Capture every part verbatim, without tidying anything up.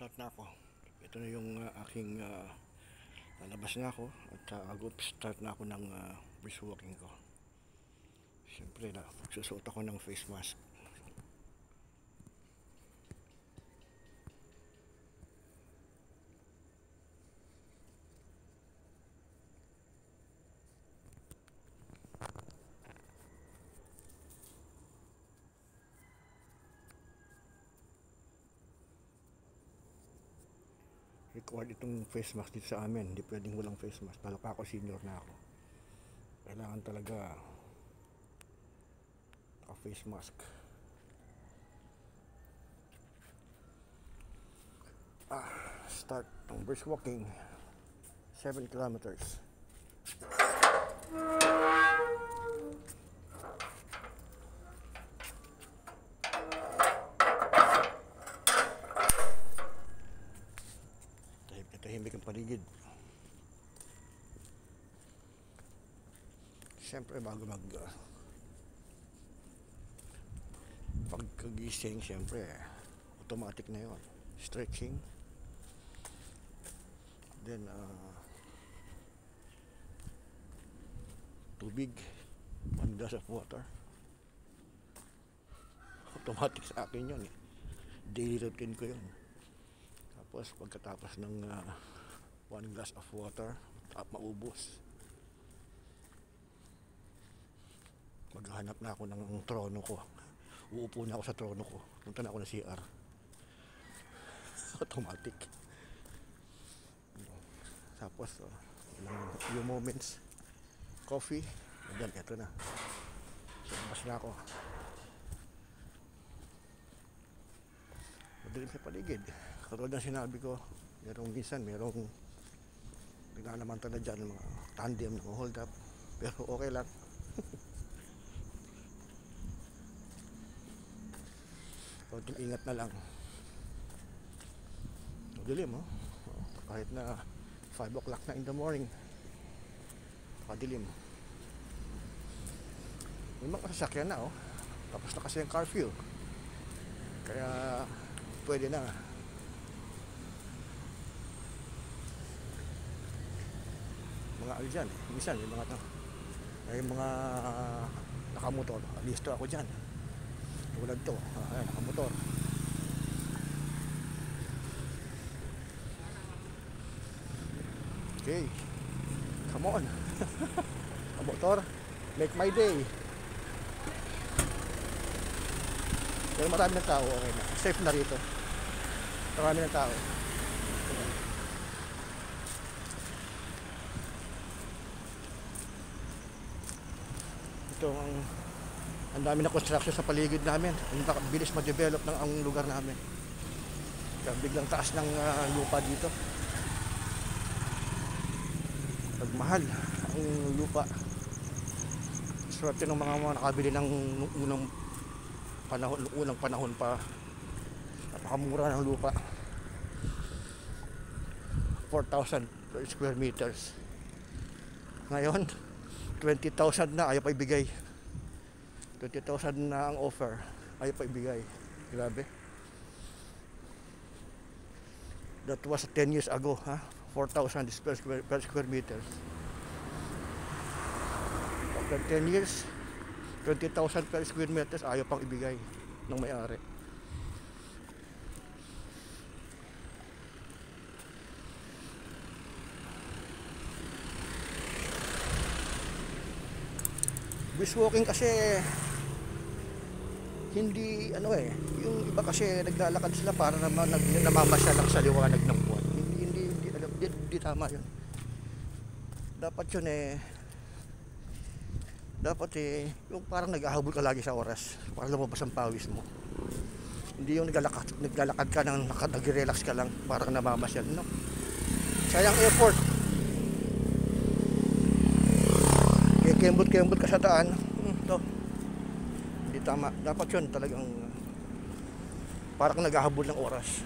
Start na ako. Ito na yung uh, aking uh, lalabas na ako at uh, group start na ako ng uh, brisk walking ko. Siyempre na, magsusuot ako ng face mask. Required itong face mask dito sa amin. Hindi pwedeng walang face mask. Lalo pa ako, senior na ako. Kailangan talaga naka face mask. Ah, start ng brisk walking. seven kilometers. Tahimik ang paligid. Siyempre bago mag uh, pagkagising, siyempre automatic na yon, stretching, then uh, tubig, one glass of water. Automatic sa akin yun eh. Daily routine ko yun. Tapos pagkatapos ng uh, one glass of water at maubos, maghahanap na ako ng trono ko. Uupo na ako sa trono ko. Punta na ako ng C R. Automatic. Tapos uh, ilang few moments, coffee, and then eto na. So, labas na ako. Madilim sa paligid. Katulad ng sinabi ko, merong minsan, merong naglalamansala dyan, mga tandem, mga hold up, pero okay lang. Konting ingat na lang. Madilim, oh. Kahit na five o'clock na in the morning, madilim. May mga sasakyan na, oh. Tapos na kasi yung curfew. Kaya pwede na. Mga ano dyan, minsan may mga may mga nakamotor, listo ako dyan tulad to, ayan, nakamotor. Okay, come on. Nakamotor, make my day. Pero marami ng tao, okay na, safe na rito, marami ng tao. Ito ang ang dami na construction sa paligid namin. Ang bilis ma-develop ng ang lugar namin. Kaya biglang taas ng uh, lupa dito. Pagmahal ang lupa. Swerte ng mga mga nakabili ng unang panahon, unang panahon pa. Napakamura ng lupa. four thousand per square meters. Ngayon, twenty thousand na, ayaw pa ibigay. twenty thousand na ang offer, ayaw pa ibigay. Grabe. That was ten years ago, ha? four thousand per square, per square meters. After ten years, twenty thousand per square meters, ayaw pang ibigay ng may-ari. Brisk walking kasi hindi ano eh, yung iba kasi naglalakad sila para naman nag, namamasya lang sa liwanag ng buwan. Hindi hindi hindi, alam, hindi, hindi tama 'yun. Dapat 'yun eh. Dapat eh yung parang naghahabol ka lagi sa oras para lumabas ang pawis mo. Hindi yung naglalakad, naglalakad ka nang nag-relax ka lang para namamasya, no? Sayang effort. Kembot-kembot ka sa daan. Hmm, to. Hindi tama. Dapat yun talagang parang naghahabol ng oras.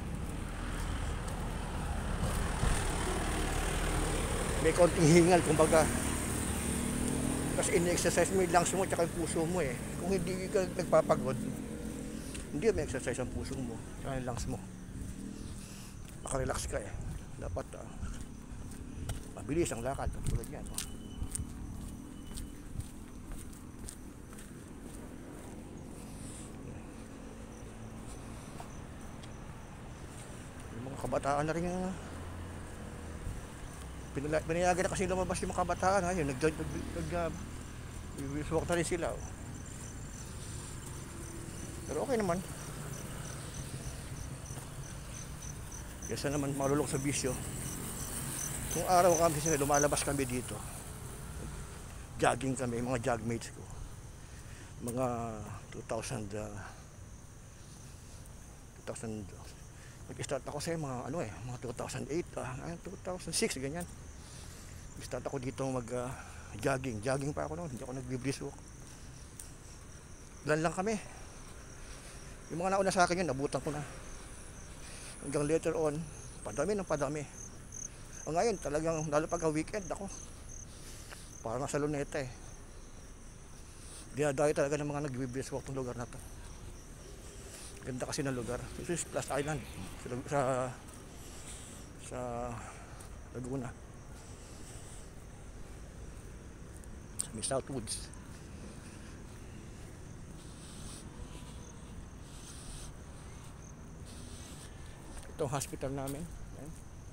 May konting hingal, kumbaga. Kasi in-exercise mo yung lungs mo at yung puso mo eh. Kung hindi ka nagpapagod, hindi may exercise ang puso mo at yung lungs mo. makarelax ka eh. Dapat uh, mabilis ang lakad tulad yan. Oh. Yung mga kabataan na rin yung Pinala- pinayagan na kasi lumabas yung mga kabataan. Ayun, nag nag nag uh, walk na rin sila. Oh. Pero okay naman. Kesa naman malulok sa bisyo. Kung araw kami sila, lumalabas kami dito. Jogging kami, mga jogmates ko. Mga two thousand uh, two thousand Nag-start ako sa mga ano eh, mga two thousand eight, ah, two thousand six ganyan. Nag-start ako dito mag uh, jogging. Jogging pa ako noon, hindi ako nag-brisk walk. Ilan lang kami. Yung mga nauna sa akin yun, nabutan ko na. Hanggang later on, padami ng padami. O ngayon, talagang, lalo pagka weekend ako, parang nasa Luneta eh. Dinadayo talaga ng mga nag-brisk walk ng lugar na to. Ganda kasi ng lugar. Ito is Plus Island sa, sa, sa Laguna. May Southwoods. Ito ang hospital namin. Ayan.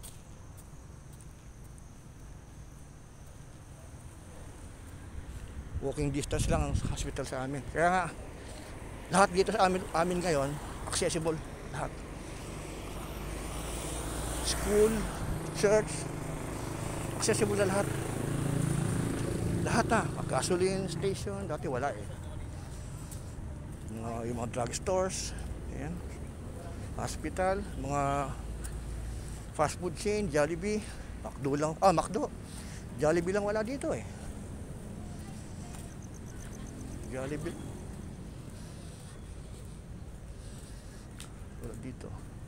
Walking distance lang ang hospital sa amin. Kaya nga, lahat dito sa amin, amin ngayon, accessible. Lahat. School, church, accessible na lahat. Lahat na. Gasoline station, dati wala eh. Yung, uh, yung mga drugstores, ayan. Hospital, mga fast food chain, Jollibee, McDo lang. Ah, McDo. Jollibee lang wala dito eh. Jollibee. Wala dito.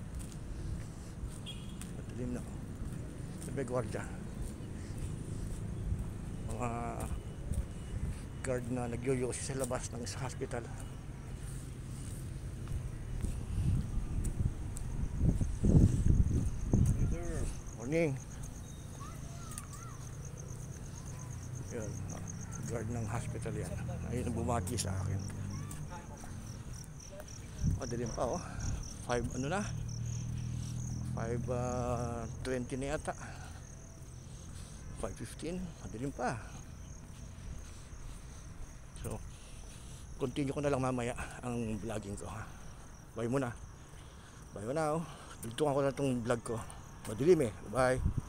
Madilim na. Sabi guardia. Mga guard na nagyoyosi sa labas ng sa hospital. Morning. Yun, guard ng hospital yan. Ayun ang bumati sa akin. Madilim pa oh. five ano na? five twenty na yata. five fifteen, madilim pa. So, continue ko na lang mamaya ang vlogging ko. Bye muna. Bye muna oh. Dugtungan ko na itong vlog ko. Madilim eh. Bye.